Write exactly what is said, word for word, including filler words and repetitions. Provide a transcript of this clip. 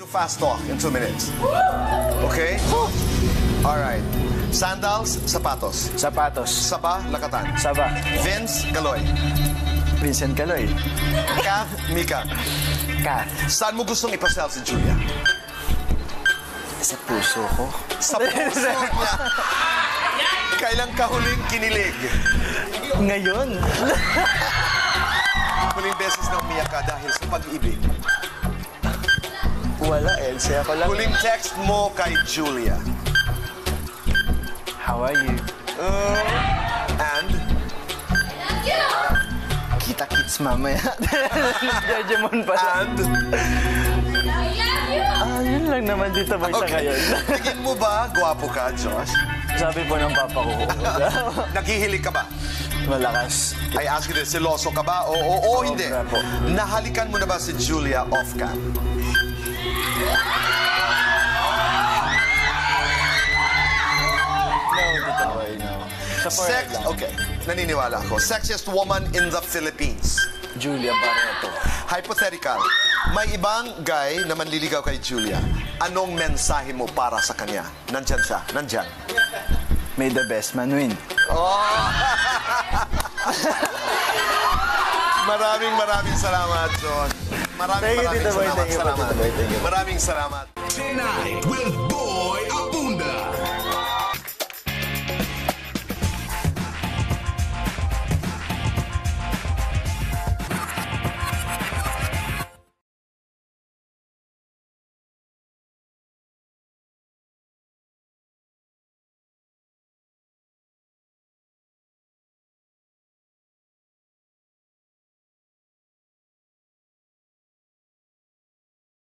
fast talk in two minutes. Okay? Alright. Sandals, sapatos. Sapatos. Saba, lakatan. Saba. Vince, Galoy. Vincent Caloy. Kath, Mika. Kath. Saan mo gustong ipasel si Julia? Sa puso ko. Sa puso niya. Kailan ka huling kinilig? Ngayon. Huling beses na umiyak ka dahil sa pag-ibig. Wala, Elsie. Ako lang. Huling text mo kay Julia. How are you? Uh, and? Kita-kits mamaya. Judgment pa siya. And? Ah, yun lang naman dito ba siya ngayon? Tingin mo ba, gwapo ka, Josh? Sabi po ng papa ko. Naghihilig ka ba? Malakas. I ask you this, seloso ka ba? O, o, o hindi? Sobra po. Nahalikan mo na ba si Julia off-cam? No, dito boy, no. Sa forehead Sex, lang. okay, naniniwala ako. Sexiest woman in the Philippines. Julia Barreto. Hypothetical, may ibang guy na manliligaw kay Julia. Anong mensahe mo para sa kanya? Nandyan siya, nandyan. May the best man win. Oh! Maraming maraming salamat, John. Maraming Thank you, maraming Tito Boy. salamat. Thank you, salamat. Tito Boy. Thank you. Maraming salamat. Tonight with Boy